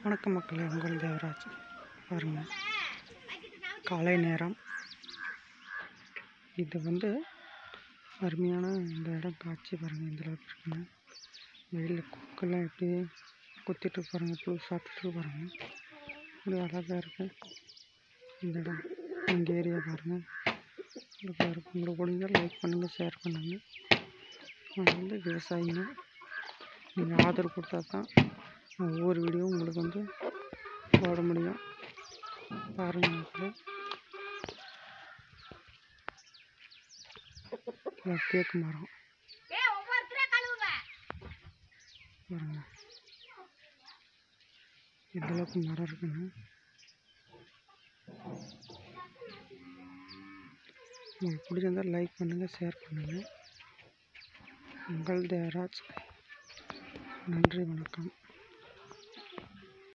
வணக்கம் மக்களே, உங்கள் தேவராஜ். பாருங்கள், காலை நேரம். இது அருமையான இந்த இடம் காட்சி பாருங்கள். இந்த அளவுக்கு இருக்குங்க. வெயிலில் கொக்கெல்லாம் எப்படி கொத்திட்டு பாருங்கள், புல் சாப்பிட்டுட்டு பாருங்கள். இப்படி அழகாக இருக்குது இந்த இடம். இந்த ஏரியா பாருங்கள், அழகாக இருக்கும். உங்களுக்கு முடிஞ்சால் லைக் பண்ணுங்கள், ஷேர் பண்ணுங்கள். நான் விவசாயிங்க. நீங்கள் ஆதரவு கொடுத்தா தான் ஒவ்வொரு வீடியோவும் உங்களுக்கு போட முடியும். பாருங்கள், தேக்கு மரம் பாருங்க, எந்த அளவுக்கு மரம் இருக்குன்னு. உங்களுக்கு பிடிச்சிருந்தால் லைக் பண்ணுங்கள், ஷேர் பண்ணுங்கள். உங்கள் தேவராஜ். நன்றி, வணக்கம்.